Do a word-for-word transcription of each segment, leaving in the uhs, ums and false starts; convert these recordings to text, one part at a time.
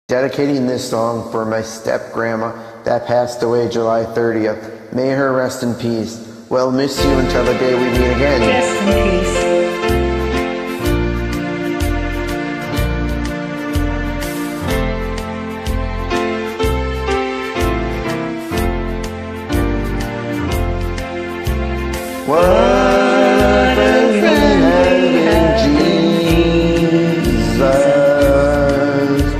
Dedicating this song for my step-grandma that passed away July thirtieth. May her rest in peace. We'll miss you until the day we meet again. Rest in peace. What a friend we have in Jesus,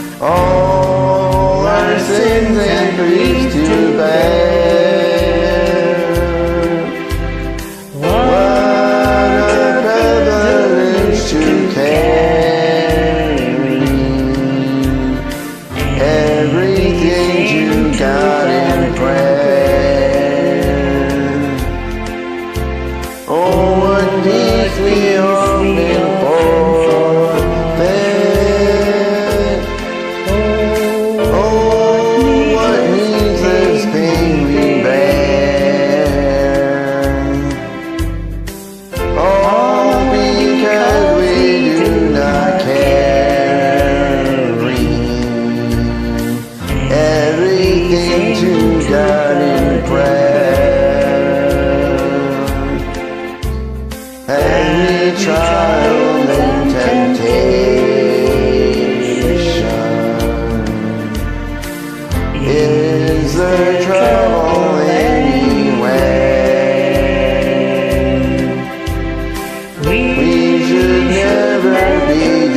all our sins and griefs to bear. What a privilege to carry everything to God in prayer. Oh, what peace we often forfeit. Oh, what needless pain we bear. All because we do not carry everything to God in prayer. Every trial and temptation is a trouble anyway. We should never be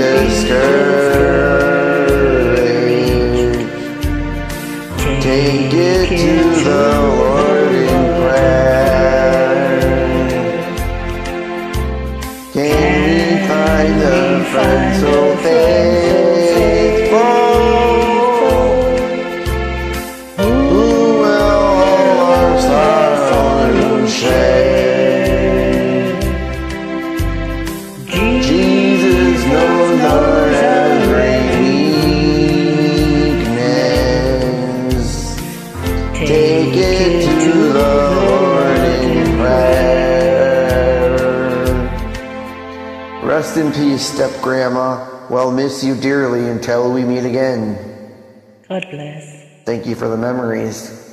discouraged. Take it to the Lord in prayer. Can we find a friend so faithful, who will all our sorrows share? Jesus knows our every weakness. Take it to the Lord in prayer. Rest in peace, step-grandma. We'll miss you dearly until we meet again. God bless. Thank you for the memories.